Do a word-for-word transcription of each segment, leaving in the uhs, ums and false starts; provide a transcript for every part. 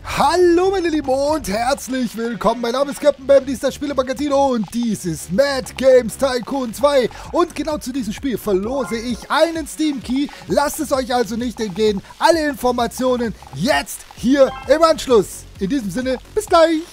Hallo meine Lieben und herzlich willkommen. Mein Name ist Captain Bam, dies ist das Spielemagazin und dies ist Mad Games Tycoon zwei. Und genau zu diesem Spiel verlose ich einen Steam Key. Lasst es euch also nicht entgehen. Alle Informationen jetzt hier im Anschluss. In diesem Sinne, bis gleich.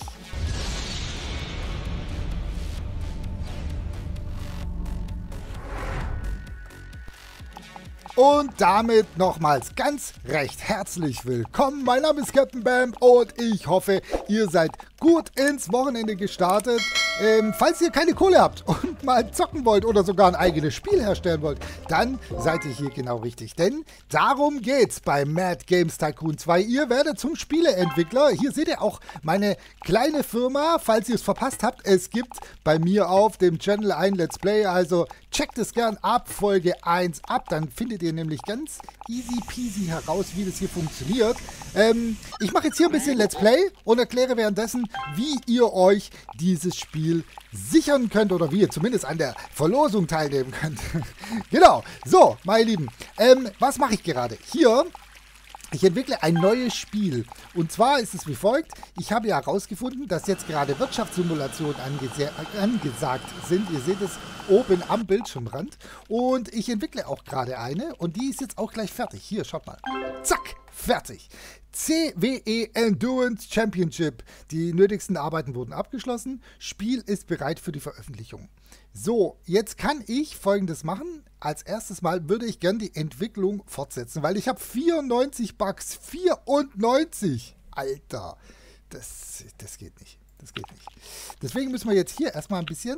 Und damit nochmals ganz recht herzlich willkommen. Mein Name ist Captain Bam und ich hoffe, ihr seid gut ins Wochenende gestartet. Ähm, falls ihr keine Kohle habt und mal zocken wollt oder sogar ein eigenes Spiel herstellen wollt, dann seid ihr hier genau richtig. Denn darum geht's bei Mad Games Tycoon zwei. Ihr werdet zum Spieleentwickler. Hier seht ihr auch meine kleine Firma, falls ihr es verpasst habt. Es gibt bei mir auf dem Channel ein Let's Play, also checkt es gern ab Folge eins ab. Dann findet ihr nämlich ganz easy peasy heraus, wie das hier funktioniert. Ähm, ich mache jetzt hier ein bisschen Let's Play und erkläre währenddessen, wie ihr euch dieses Spiel sichern könnt oder wie ihr zumindest an der Verlosung teilnehmen könnt. Genau. So, meine Lieben, ähm, was mache ich gerade? Hier, ich entwickle ein neues Spiel. Und zwar ist es wie folgt. Ich habe ja herausgefunden, dass jetzt gerade Wirtschaftssimulationen angesa angesagt sind. Ihr seht es oben am Bildschirmrand. Und ich entwickle auch gerade eine. Und die ist jetzt auch gleich fertig. Hier, schaut mal. Zack, fertig. C W E Endurance Championship. Die nötigsten Arbeiten wurden abgeschlossen. Spiel ist bereit für die Veröffentlichung. So, jetzt kann ich Folgendes machen. Als erstes Mal würde ich gern die Entwicklung fortsetzen, weil ich habe vierundneunzig Bugs. vierundneunzig! Alter, das, das geht nicht. Das geht nicht. Deswegen müssen wir jetzt hier erstmal ein bisschen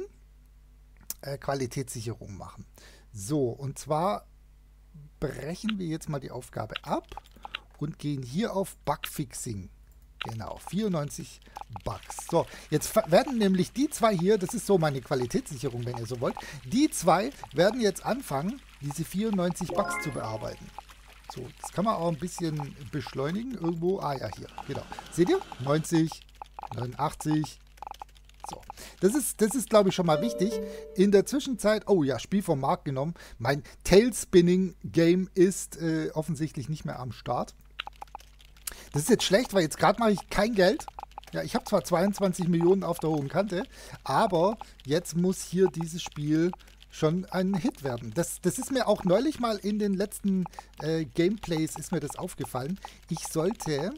äh, Qualitätssicherung machen. So, und zwar brechen wir jetzt mal die Aufgabe ab und gehen hier auf Bugfixing. Genau, vierundneunzig Bugs. So, jetzt werden nämlich die zwei hier, das ist so meine Qualitätssicherung, wenn ihr so wollt, die zwei werden jetzt anfangen, diese vierundneunzig Bugs zu bearbeiten. So, das kann man auch ein bisschen beschleunigen irgendwo. Ah ja, hier, genau. Seht ihr? neunzig, neunundachtzig. So, das ist, das ist glaube ich, schon mal wichtig. In der Zwischenzeit, oh ja, Spiel vom Markt genommen. Mein Tailspinning-Game ist äh, offensichtlich nicht mehr am Start. Das ist jetzt schlecht, weil jetzt gerade mache ich kein Geld. Ja, ich habe zwar zweiundzwanzig Millionen auf der hohen Kante, aber jetzt muss hier dieses Spiel schon ein Hit werden. Das, das ist mir auch neulich mal in den letzten äh, Gameplays ist mir das aufgefallen. Ich sollte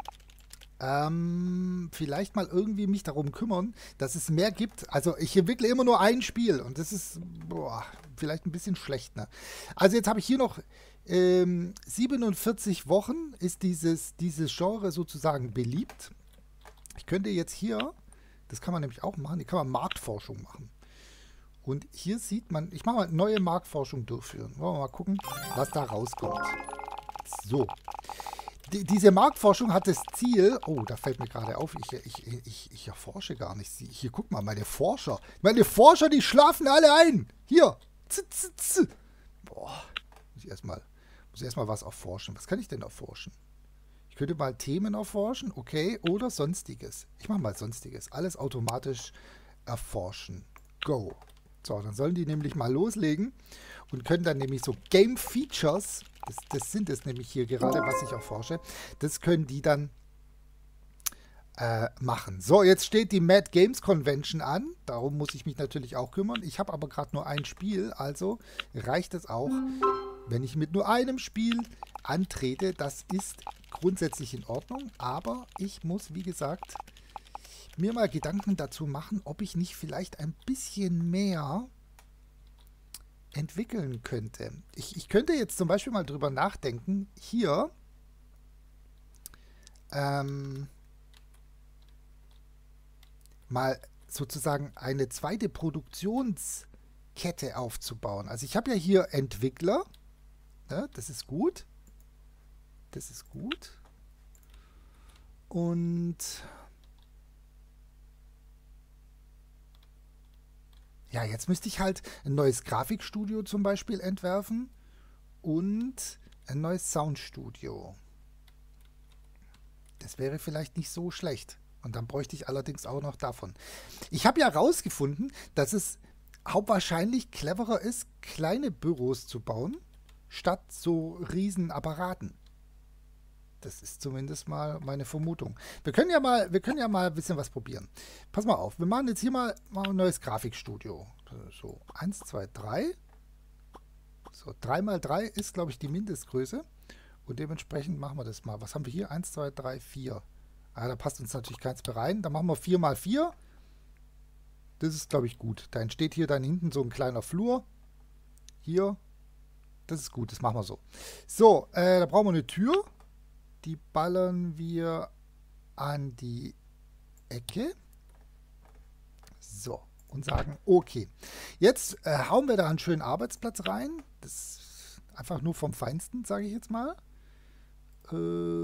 ähm, vielleicht mal irgendwie mich darum kümmern, dass es mehr gibt. Also ich entwickle immer nur ein Spiel und das ist boah, vielleicht ein bisschen schlecht. Ne? Also jetzt habe ich hier noch Ähm, siebenundvierzig Wochen ist dieses, dieses Genre sozusagen beliebt. Ich könnte jetzt hier, das kann man nämlich auch machen, hier kann man Marktforschung machen. Und hier sieht man, ich mache mal neue Marktforschung durchführen. Wollen wir mal gucken, was da rauskommt. So. Die, diese Marktforschung hat das Ziel, oh, da fällt mir gerade auf, ich, ich, ich, ich erforsche gar nicht. Hier, guck mal, meine Forscher. Meine Forscher, die schlafen alle ein. Hier. Z, z, z. Boah, muss ich erstmal... Ich muss erstmal was erforschen. Was kann ich denn erforschen? Ich könnte mal Themen erforschen, okay, oder Sonstiges. Ich mache mal Sonstiges. Alles automatisch erforschen. Go. So, dann sollen die nämlich mal loslegen und können dann nämlich so Game Features, das, das sind es nämlich hier gerade, was ich erforsche, das können die dann äh, machen. So, jetzt steht die Mad Games Convention an. Darum muss ich mich natürlich auch kümmern. Ich habe aber gerade nur ein Spiel, also reicht es auch, wenn ich mit nur einem Spiel antrete. Das ist grundsätzlich in Ordnung, aber ich muss, wie gesagt, mir mal Gedanken dazu machen, ob ich nicht vielleicht ein bisschen mehr entwickeln könnte. Ich, ich könnte jetzt zum Beispiel mal drüber nachdenken, hier ähm, mal sozusagen eine zweite Produktionskette aufzubauen. Also ich habe ja hier Entwickler. Ja, das ist gut. Das ist gut. Und ja, jetzt müsste ich halt ein neues Grafikstudio zum Beispiel entwerfen und ein neues Soundstudio. Das wäre vielleicht nicht so schlecht. Und dann bräuchte ich allerdings auch noch davon. Ich habe ja herausgefunden, dass es hauptwahrscheinlich cleverer ist, kleine Büros zu bauen, statt so riesen Apparaten. Das ist zumindest mal meine Vermutung. Wir können ja mal, wir können ja mal ein bisschen was probieren. Pass mal auf, wir machen jetzt hier mal, mal ein neues Grafikstudio. So, eins, zwei, drei. So, drei mal drei ist, glaube ich, die Mindestgröße. Und dementsprechend machen wir das mal. Was haben wir hier? eins, zwei, drei, vier. Ah, da passt uns natürlich keins mehr rein. Dann machen wir vier mal vier. Das ist, glaube ich, gut. Da entsteht hier dann hinten so ein kleiner Flur. Hier. Das ist gut, das machen wir so. So, äh, da brauchen wir eine Tür. Die ballern wir an die Ecke. So, und sagen, okay. Jetzt äh, hauen wir da einen schönen Arbeitsplatz rein. Das ist einfach nur vom Feinsten, sage ich jetzt mal. Äh,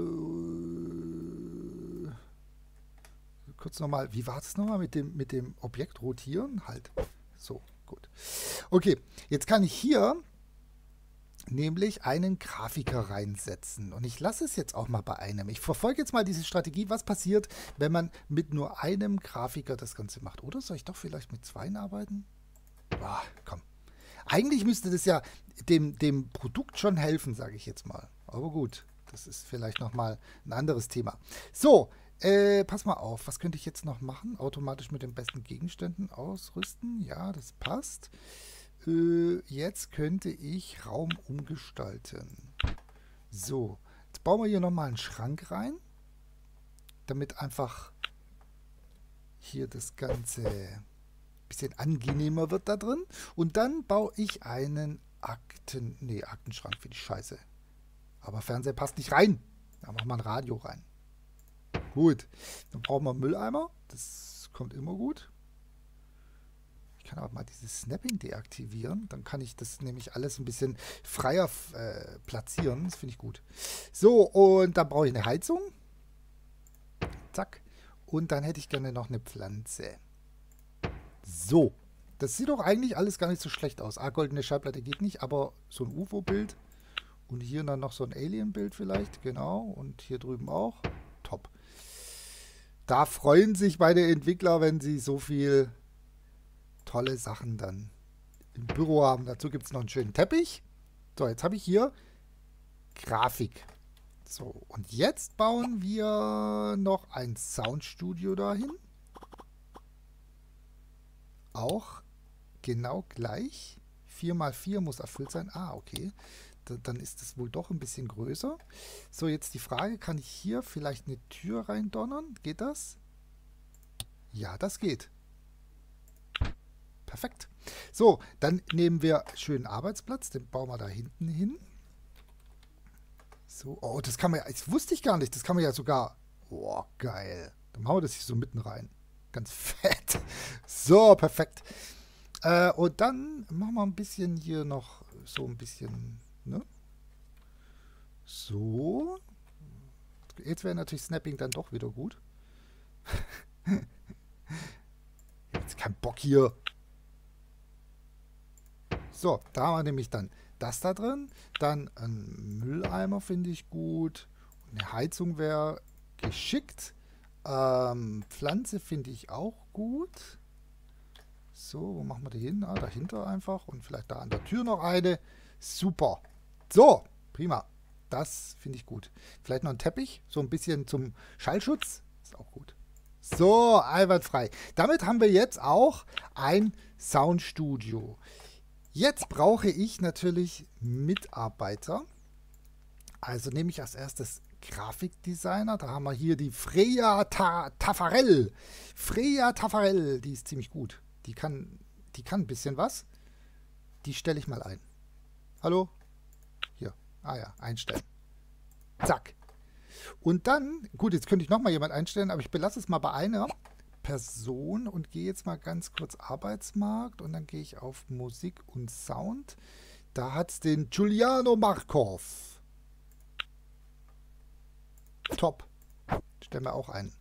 kurz nochmal, wie war es nochmal mit dem, mit dem Objekt rotieren? Halt. So, gut. Okay, jetzt kann ich hier nämlich einen Grafiker reinsetzen. Und ich lasse es jetzt auch mal bei einem. Ich verfolge jetzt mal diese Strategie, was passiert, wenn man mit nur einem Grafiker das Ganze macht. Oder soll ich doch vielleicht mit zweien arbeiten? Boah, komm. Eigentlich müsste das ja dem, dem Produkt schon helfen, sage ich jetzt mal. Aber gut, das ist vielleicht nochmal ein anderes Thema. So, äh, pass mal auf. Was könnte ich jetzt noch machen? Automatisch mit den besten Gegenständen ausrüsten. Ja, das passt. Jetzt könnte ich Raum umgestalten. So, jetzt bauen wir hier nochmal einen Schrank rein, damit einfach hier das Ganze ein bisschen angenehmer wird da drin. Und dann baue ich einen Akten... Nee, Aktenschrank finde ich scheiße. Aber Fernseher passt nicht rein. Da machen wir ein Radio rein. Gut, dann brauchen wir einen Mülleimer. Das kommt immer gut. Ich kann aber mal dieses Snapping deaktivieren. Dann kann ich das nämlich alles ein bisschen freier äh, platzieren. Das finde ich gut. So, und dann brauche ich eine Heizung. Zack. Und dann hätte ich gerne noch eine Pflanze. So. Das sieht doch eigentlich alles gar nicht so schlecht aus. Ah, goldene Schallplatte geht nicht, aber so ein U F O-Bild. Und hier dann noch so ein Alien-Bild vielleicht. Genau. Und hier drüben auch. Top. Da freuen sich meine Entwickler, wenn sie so viel tolle Sachen dann im Büro haben. Dazu gibt es noch einen schönen Teppich. So, jetzt habe ich hier Grafik. So, und jetzt bauen wir noch ein Soundstudio dahin. Auch genau gleich. vier mal vier muss erfüllt sein. Ah, okay. Da, dann ist das wohl doch ein bisschen größer. So, jetzt die Frage, kann ich hier vielleicht eine Tür reindonnern? Geht das? Ja, das geht. Perfekt. So, dann nehmen wir schönen Arbeitsplatz, den bauen wir da hinten hin. So, oh, das kann man ja, das wusste ich gar nicht, das kann man ja sogar, oh, geil. Dann machen wir das hier so mitten rein. Ganz fett. So, perfekt. Äh, und dann machen wir ein bisschen hier noch so ein bisschen, ne? So. Jetzt wäre natürlich Snapping dann doch wieder gut. Jetzt kein Bock hier. So, da haben wir nämlich dann das da drin. Dann ein Mülleimer finde ich gut. Eine Heizung wäre geschickt. Ähm, Pflanze finde ich auch gut. So, wo machen wir die hin? Ah, dahinter einfach. Und vielleicht da an der Tür noch eine. Super. So, prima. Das finde ich gut. Vielleicht noch ein Teppich. So ein bisschen zum Schallschutz. Ist auch gut. So, einwandfrei. Damit haben wir jetzt auch ein Soundstudio. Jetzt brauche ich natürlich Mitarbeiter. Also nehme ich als erstes Grafikdesigner. Da haben wir hier die Freya Ta Taffarel. Freya Taffarel, die ist ziemlich gut. Die kann, die kann ein bisschen was. Die stelle ich mal ein. Hallo? Hier. Ah ja, einstellen. Zack. Und dann, gut, jetzt könnte ich nochmal jemand einstellen, aber ich belasse es mal bei einer Person und gehe jetzt mal ganz kurz Arbeitsmarkt und dann gehe ich auf Musik und Sound. Da hat es den Giuliano Markov. Top. Stellen wir auch ein.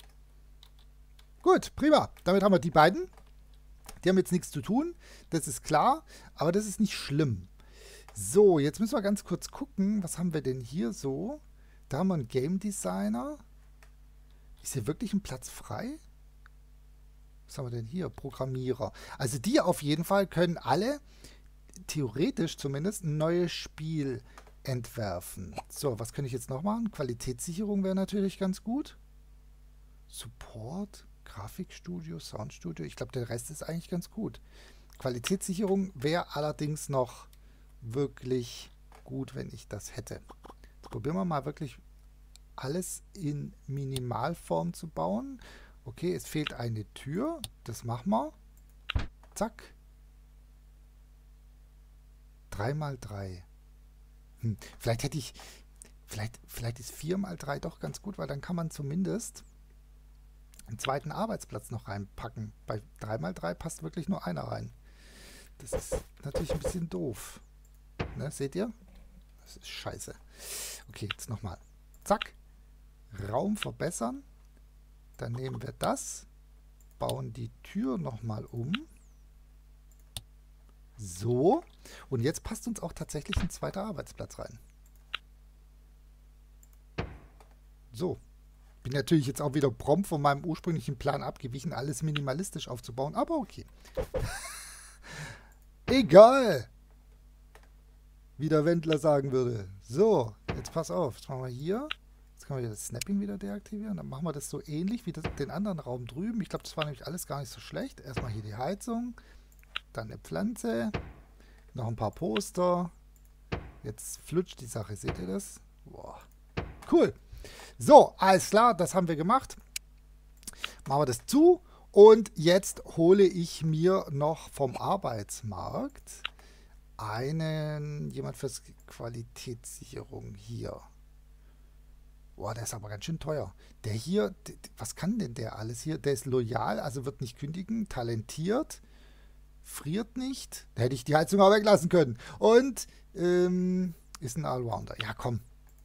Gut, prima. Damit haben wir die beiden. Die haben jetzt nichts zu tun, das ist klar, aber das ist nicht schlimm. So, jetzt müssen wir ganz kurz gucken, was haben wir denn hier so? Da haben wir einen Game Designer. Ist hier wirklich ein Platz frei? Was haben wir denn hier? Programmierer. Also die auf jeden Fall können alle, theoretisch zumindest, ein neues Spiel entwerfen. So, was könnte ich jetzt noch machen? Qualitätssicherung wäre natürlich ganz gut. Support, Grafikstudio, Soundstudio. Ich glaube, der Rest ist eigentlich ganz gut. Qualitätssicherung wäre allerdings noch wirklich gut, wenn ich das hätte. Jetzt probieren wir mal wirklich alles in Minimalform zu bauen. Okay, es fehlt eine Tür. Das machen wir. Zack. drei mal drei. Hm, vielleicht hätte ich... Vielleicht, vielleicht ist vier mal drei doch ganz gut, weil dann kann man zumindest einen zweiten Arbeitsplatz noch reinpacken. Bei drei mal drei passt wirklich nur einer rein. Das ist natürlich ein bisschen doof. Ne, seht ihr? Das ist scheiße. Okay, jetzt nochmal. Zack. Raum verbessern. Dann nehmen wir das. Bauen die Tür nochmal um. So. Und jetzt passt uns auch tatsächlich ein zweiter Arbeitsplatz rein. So. Bin natürlich jetzt auch wieder prompt von meinem ursprünglichen Plan abgewichen, alles minimalistisch aufzubauen. Aber okay. Egal. Wie der Wendler sagen würde. So, jetzt pass auf. Jetzt machen wir hier. Jetzt können wir das Snapping wieder deaktivieren. Dann machen wir das so ähnlich wie das, den anderen Raum drüben. Ich glaube, das war nämlich alles gar nicht so schlecht. Erstmal hier die Heizung. Dann eine Pflanze. Noch ein paar Poster. Jetzt flutscht die Sache. Seht ihr das? Boah. Cool. So, alles klar. Das haben wir gemacht. Machen wir das zu. Und jetzt hole ich mir noch vom Arbeitsmarkt einen, jemand fürs Qualitätssicherung hier. Boah, der ist aber ganz schön teuer. Der hier, was kann denn der alles hier? Der ist loyal, also wird nicht kündigen, talentiert, friert nicht. Da hätte ich die Heizung auch weglassen können. Und ähm, ist ein Allrounder. Ja, komm.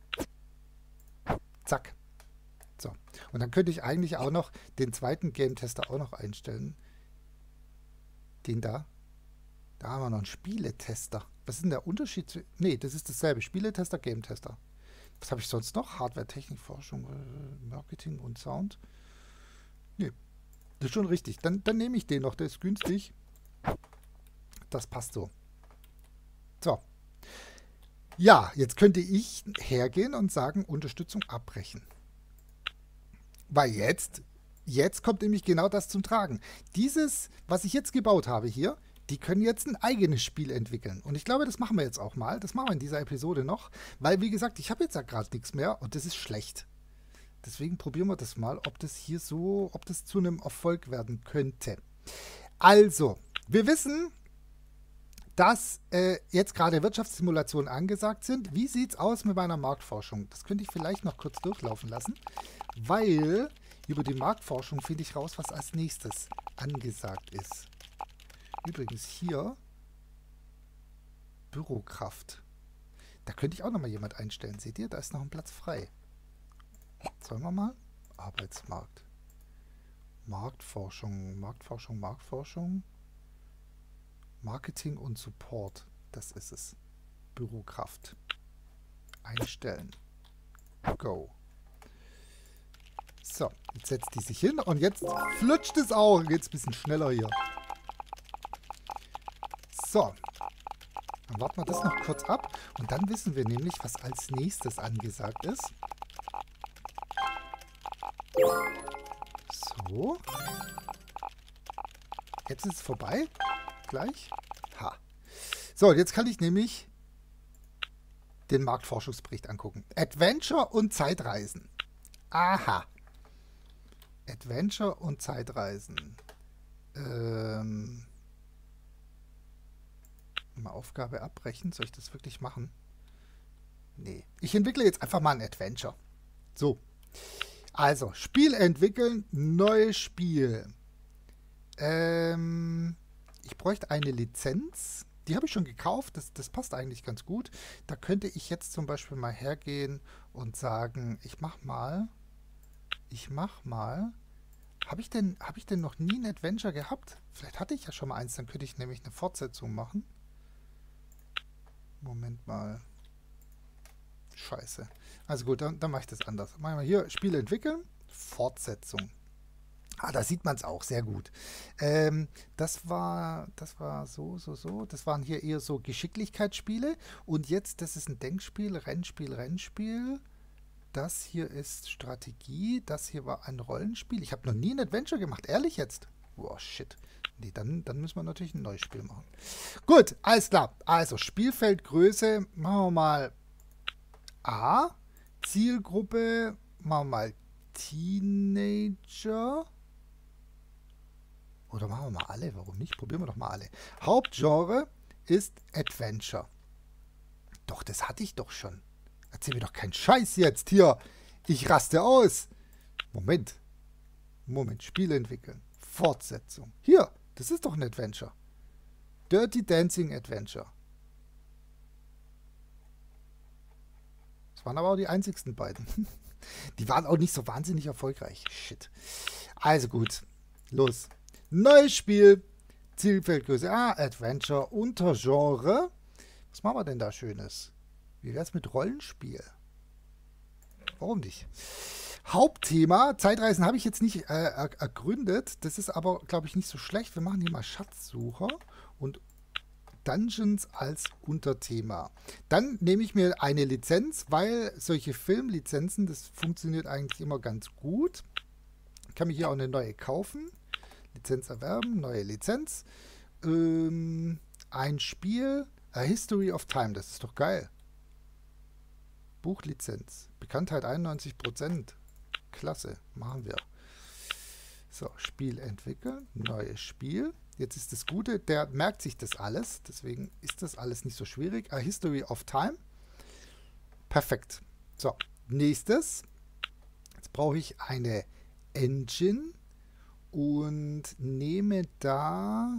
Zack. So. Und dann könnte ich eigentlich auch noch den zweiten Game-Tester auch noch einstellen. Den da. Da haben wir noch einen Spieletester. Was ist denn der Unterschied zu... Nee, das ist dasselbe. Spieletester, Game-Tester. Was habe ich sonst noch? Hardware, Technik, Forschung, Marketing und Sound. Nee, das ist schon richtig. Dann, dann nehme ich den noch. Der ist günstig. Das passt so. So. Ja, jetzt könnte ich hergehen und sagen, Unterstützung abbrechen. Weil jetzt, jetzt kommt nämlich genau das zum Tragen. Dieses, was ich jetzt gebaut habe hier, die können jetzt ein eigenes Spiel entwickeln. Und ich glaube, das machen wir jetzt auch mal. Das machen wir in dieser Episode noch. Weil, wie gesagt, ich habe jetzt ja gerade nichts mehr und das ist schlecht. Deswegen probieren wir das mal, ob das hier so, ob das zu einem Erfolg werden könnte. Also, wir wissen, dass äh, jetzt gerade Wirtschaftssimulationen angesagt sind. Wie sieht es aus mit meiner Marktforschung? Das könnte ich vielleicht noch kurz durchlaufen lassen, weil über die Marktforschung finde ich raus, was als nächstes angesagt ist. Übrigens hier Bürokraft. Da könnte ich auch noch mal jemand einstellen. Seht ihr, da ist noch ein Platz frei. Sollen wir mal? Arbeitsmarkt. Marktforschung, Marktforschung, Marktforschung. Marketing und Support, das ist es. Bürokraft. Einstellen. Go. So, jetzt setzt die sich hin und jetzt flutscht es auch. Geht es ein bisschen schneller hier. So. Dann warten wir das noch kurz ab und dann wissen wir nämlich, was als nächstes angesagt ist. So. Jetzt ist es vorbei. Gleich. Ha. So, jetzt kann ich nämlich den Marktforschungsbericht angucken. Adventure und Zeitreisen. Aha. Adventure und Zeitreisen. Ähm. Mal Aufgabe abbrechen. Soll ich das wirklich machen? Nee. Ich entwickle jetzt einfach mal ein Adventure. So. Also, Spiel entwickeln. Neues Spiel. Ähm... Ich bräuchte eine Lizenz. Die habe ich schon gekauft. Das, das passt eigentlich ganz gut. Da könnte ich jetzt zum Beispiel mal hergehen und sagen, ich mach mal, ich mach mal. Habe ich denn, habe ich denn noch nie ein Adventure gehabt? Vielleicht hatte ich ja schon mal eins. Dann könnte ich nämlich eine Fortsetzung machen. Moment mal. Scheiße. Also gut, dann, dann mache ich das anders. Machen wir hier Spiele entwickeln. Fortsetzung. Ah, da sieht man es auch sehr gut. Ähm, das war, das war so, so, so. Das waren hier eher so Geschicklichkeitsspiele. Und jetzt, das ist ein Denkspiel, Rennspiel, Rennspiel. Das hier ist Strategie. Das hier war ein Rollenspiel. Ich habe noch nie ein Adventure gemacht. Ehrlich jetzt? Wow, shit. Nee, dann, dann müssen wir natürlich ein neues Spiel machen. Gut, alles klar. Also, Spielfeldgröße machen wir mal A. Zielgruppe machen wir mal Teenager. Oder machen wir mal alle? Warum nicht? Probieren wir doch mal alle. Hauptgenre ist Adventure. Doch, das hatte ich doch schon. Erzähl mir doch keinen Scheiß jetzt hier. Ich raste aus. Moment. Moment. Spiele entwickeln. Fortsetzung. Hier. Das ist doch ein Adventure. Dirty Dancing Adventure. Das waren aber auch die einzigsten beiden. Die waren auch nicht so wahnsinnig erfolgreich. Shit. Also gut. Los. Neues Spiel. Zielfeldgröße. Ah, Adventure. Untergenre. Was machen wir denn da Schönes? Wie wäre es mit Rollenspiel? Warum nicht? Hauptthema. Zeitreisen habe ich jetzt nicht äh, ergründet. Das ist aber, glaube ich, nicht so schlecht. Wir machen hier mal Schatzsucher und Dungeons als Unterthema. Dann nehme ich mir eine Lizenz, weil solche Filmlizenzen, das funktioniert eigentlich immer ganz gut. Ich kann mir hier auch eine neue kaufen. Lizenz erwerben, neue Lizenz. Ähm, ein Spiel, A History of Time, das ist doch geil. Buchlizenz, Bekanntheit einundneunzig Prozent. Klasse, machen wir. So, Spiel entwickeln, neues Spiel. Jetzt ist das Gute, der merkt sich das alles, deswegen ist das alles nicht so schwierig. A History of Time. Perfekt. So, nächstes. Jetzt brauche ich eine Engine und nehme da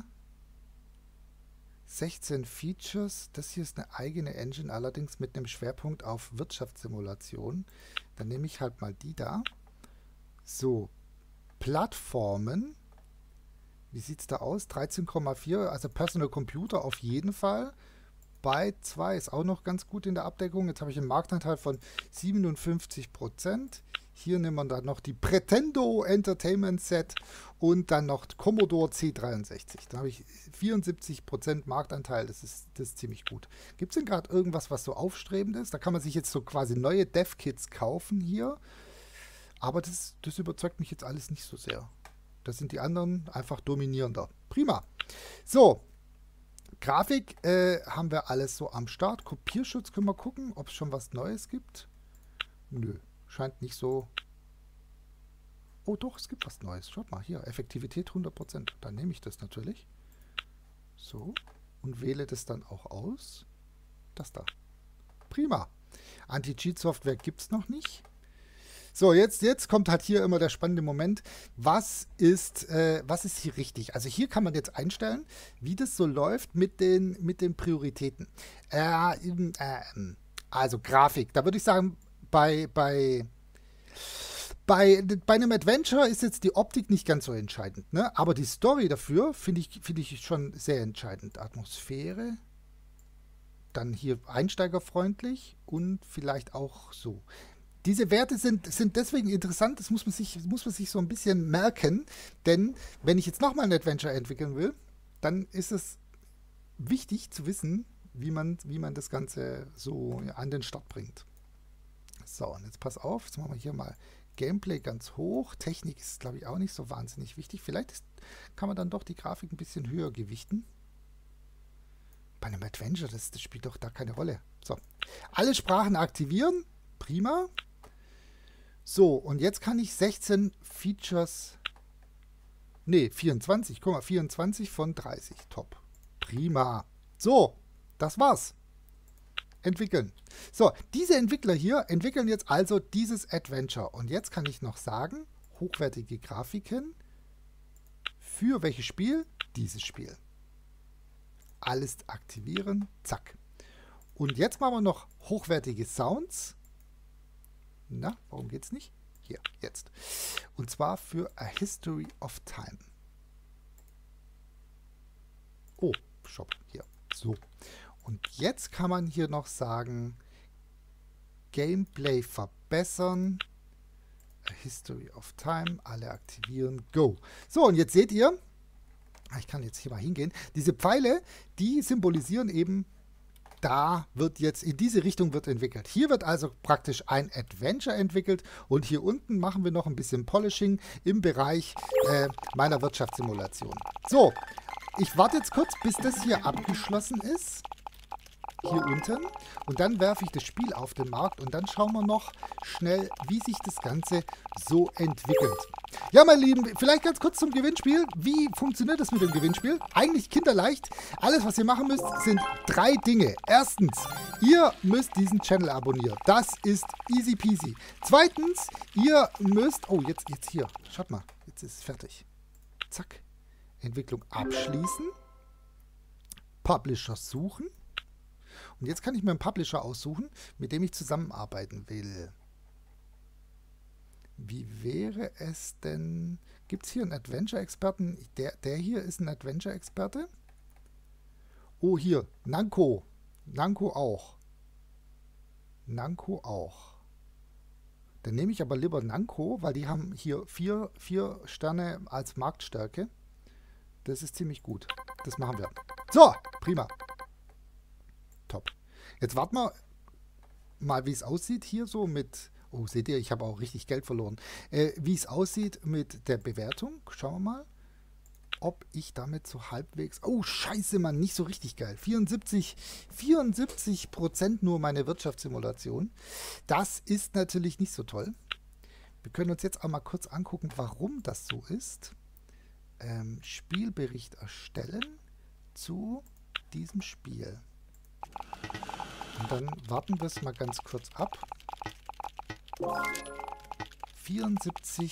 sechzehn Features. Das hier ist eine eigene Engine, allerdings mit einem Schwerpunkt auf Wirtschaftssimulation. Dann nehme ich halt mal die da. So, Plattformen. Wie sieht es da aus? dreizehn Komma vier, also Personal Computer auf jeden Fall. Byte zwei ist auch noch ganz gut in der Abdeckung. Jetzt habe ich einen Marktanteil von siebenundfünfzig Prozent. Hier nehmen wir dann noch die Pretendo Entertainment Set und dann noch Commodore C dreiundsechzig. Da habe ich vierundsiebzig Prozent Marktanteil. Das ist, das ist ziemlich gut. Gibt es denn gerade irgendwas, was so aufstrebend ist? Da kann man sich jetzt so quasi neue Dev-Kits kaufen hier. Aber das, das überzeugt mich jetzt alles nicht so sehr. Das sind die anderen einfach dominierender. Prima. So, Grafik äh, haben wir alles so am Start. Kopierschutz können wir gucken, ob es schon was Neues gibt. Nö, scheint nicht so. Oh doch, es gibt was Neues. Schaut mal hier, Effektivität hundert Prozent. Dann nehme ich das natürlich. So, und wähle das dann auch aus. Das da. Prima. Anti-Cheat-Software gibt es noch nicht. So, jetzt, jetzt kommt halt hier immer der spannende Moment. Was ist, äh, was ist hier richtig? Also hier kann man jetzt einstellen, wie das so läuft mit den, mit den Prioritäten. Äh, äh, also Grafik. Da würde ich sagen, bei, bei, bei, bei einem Adventure ist jetzt die Optik nicht ganz so entscheidend. Ne? Aber die Story dafür finde ich, finde ich schon sehr entscheidend. Atmosphäre. Dann hier einsteigerfreundlich und vielleicht auch so. Diese Werte sind, sind deswegen interessant, das muss man, sich, muss man sich so ein bisschen merken, denn wenn ich jetzt nochmal ein Adventure entwickeln will, dann ist es wichtig zu wissen, wie man, wie man das Ganze so an den Start bringt. So, und jetzt pass auf, jetzt machen wir hier mal Gameplay ganz hoch. Technik ist, glaube ich, auch nicht so wahnsinnig wichtig. Vielleicht ist, kann man dann doch die Grafik ein bisschen höher gewichten. Bei einem Adventure, das, das spielt doch da keine Rolle. So, alle Sprachen aktivieren, prima. So, und jetzt kann ich sechzehn Features, nee, vierundzwanzig, guck mal, vierundzwanzig von dreißig, top. Prima. So, das war's. Entwickeln. So, diese Entwickler hier entwickeln jetzt also dieses Adventure. Und jetzt kann ich noch sagen, hochwertige Grafiken für welches Spiel? Dieses Spiel. Alles aktivieren, zack. Und jetzt machen wir noch hochwertige Sounds. Na, warum geht's nicht? Hier, jetzt. Und zwar für A History of Time. Oh, Shop, hier. So. Und jetzt kann man hier noch sagen, Gameplay verbessern. History of Time, alle aktivieren, go. So, und jetzt seht ihr, ich kann jetzt hier mal hingehen, diese Pfeile, die symbolisieren eben, da wird jetzt, in diese Richtung wird entwickelt. Hier wird also praktisch ein Adventure entwickelt und hier unten machen wir noch ein bisschen Polishing im Bereich äh, meiner Wirtschaftssimulation. So, ich warte jetzt kurz, bis das hier abgeschlossen ist. Hier unten. Und dann werfe ich das Spiel auf den Markt und dann schauen wir noch schnell, wie sich das Ganze so entwickelt. Ja, meine Lieben, vielleicht ganz kurz zum Gewinnspiel. Wie funktioniert das mit dem Gewinnspiel? Eigentlich kinderleicht. Alles, was ihr machen müsst, sind drei Dinge. Erstens, ihr müsst diesen Channel abonnieren. Das ist easy peasy. Zweitens, ihr müsst... Oh, jetzt, jetzt hier. Schaut mal. Jetzt ist es fertig. Zack. Entwicklung abschließen. Publisher suchen. Und jetzt kann ich mir einen Publisher aussuchen, mit dem ich zusammenarbeiten will. Wie wäre es denn... Gibt es hier einen Adventure-Experten? Der, der hier ist ein Adventure-Experte. Oh, hier. Nanko. Nanko auch. Nanko auch. Dann nehme ich aber lieber Nanko, weil die haben hier vier, vier Sterne als Marktstärke. Das ist ziemlich gut. Das machen wir. So, prima. Top. Jetzt warten wir mal, wie es aussieht hier so mit... Oh, seht ihr, ich habe auch richtig Geld verloren. Äh, wie es aussieht mit der Bewertung. Schauen wir mal, ob ich damit so halbwegs... Oh, scheiße, Mann, nicht so richtig geil. vierundsiebzig Prozent nur meine Wirtschaftssimulation. Das ist natürlich nicht so toll. Wir können uns jetzt auch mal kurz angucken, warum das so ist. Ähm, Spielbericht erstellen zu diesem Spiel. Und dann warten wir es mal ganz kurz ab. vierundsiebzig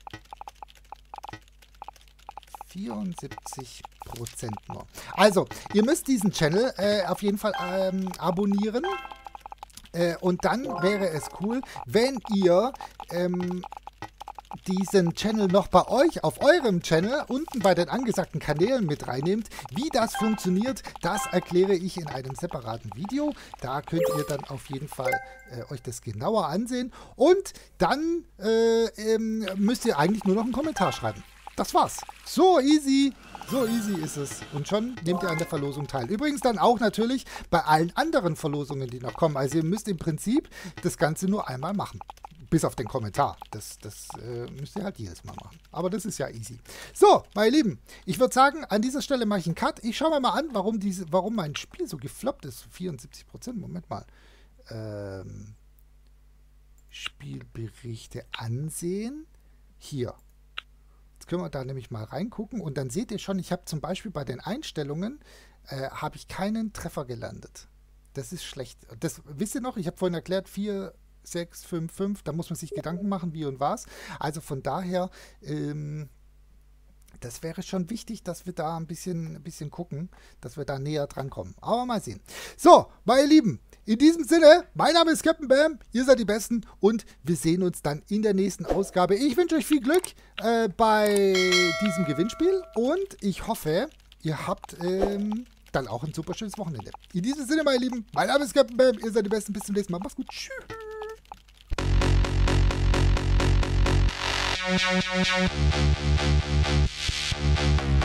Prozent nur. Also, ihr müsst diesen Channel äh, auf jeden Fall ähm, abonnieren. Äh, und dann wäre es cool, wenn ihr ähm, diesen Channel noch bei euch, auf eurem Channel, unten bei den angesagten Kanälen mit reinnehmt. Wie das funktioniert, das erkläre ich in einem separaten Video. Da könnt ihr dann auf jeden Fall äh, euch das genauer ansehen. Und dann äh, ähm, müsst ihr eigentlich nur noch einen Kommentar schreiben. Das war's. So easy. So easy ist es. Und schon nehmt ihr an der Verlosung teil. Übrigens dann auch natürlich bei allen anderen Verlosungen, die noch kommen. Also ihr müsst im Prinzip das Ganze nur einmal machen. Bis auf den Kommentar. Das, das äh, müsst ihr halt jedes Mal machen. Aber das ist ja easy. So, meine Lieben, ich würde sagen, an dieser Stelle mache ich einen Cut. Ich schaue mir mal an, warum, diese, warum mein Spiel so gefloppt ist. vierundsiebzig Prozent, Moment mal. Ähm, Spielberichte ansehen. Hier. Jetzt können wir da nämlich mal reingucken. Und dann seht ihr schon, ich habe zum Beispiel bei den Einstellungen, äh, habe ich keinen Treffer gelandet. Das ist schlecht. Das wisst ihr noch? Ich habe vorhin erklärt, vier... sechs, fünf, fünf, da muss man sich Gedanken machen, wie und was. Also von daher, ähm, das wäre schon wichtig, dass wir da ein bisschen, ein bisschen gucken, dass wir da näher dran kommen. Aber mal sehen. So, meine Lieben, in diesem Sinne, mein Name ist Captain Bam, ihr seid die Besten und wir sehen uns dann in der nächsten Ausgabe. Ich wünsche euch viel Glück äh, bei diesem Gewinnspiel und ich hoffe, ihr habt... Ähm, dann auch ein super schönes Wochenende. In diesem Sinne, meine Lieben, mein Name ist Captain Bam, ihr seid die Besten, bis zum nächsten Mal. Macht's gut, tschüss.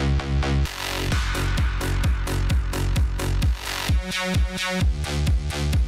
Thank you.